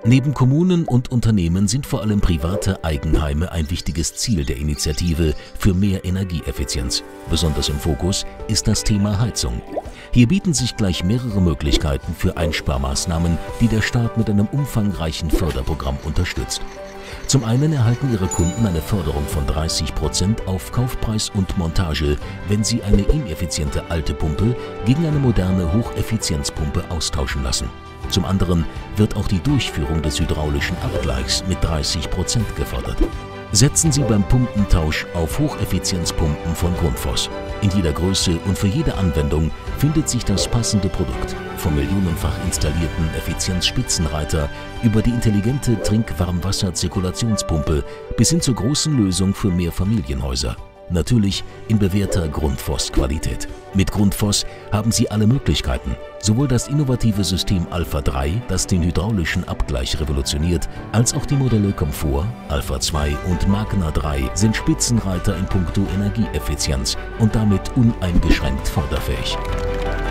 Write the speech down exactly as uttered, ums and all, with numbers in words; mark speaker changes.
Speaker 1: Neben Kommunen und Unternehmen sind vor allem private Eigenheime ein wichtiges Ziel der Initiative für mehr Energieeffizienz. Besonders im Fokus ist das Thema Heizung. Hier bieten sich gleich mehrere Möglichkeiten für Einsparmaßnahmen, die der Staat mit einem umfangreichen Förderprogramm unterstützt. Zum einen erhalten Ihre Kunden eine Förderung von dreißig Prozent auf Kaufpreis und Montage, wenn sie eine ineffiziente alte Pumpe gegen eine moderne Hocheffizienzpumpe austauschen lassen. Zum anderen wird auch die Durchführung des hydraulischen Abgleichs mit dreißig Prozent gefördert. Setzen Sie beim Pumpentausch auf Hocheffizienzpumpen von Grundfos. In jeder Größe und für jede Anwendung findet sich das passende Produkt. Vom millionenfach installierten Effizienzspitzenreiter über die intelligente Trinkwarmwasser-Zirkulationspumpe bis hin zur großen Lösung für Mehrfamilienhäuser. Natürlich in bewährter Grundfos-Qualität. Mit Grundfos haben Sie alle Möglichkeiten. Sowohl das innovative System Alpha drei, das den hydraulischen Abgleich revolutioniert, als auch die Modelle Komfort, Alpha zwei und Magna drei sind Spitzenreiter in puncto Energieeffizienz und damit uneingeschränkt förderfähig.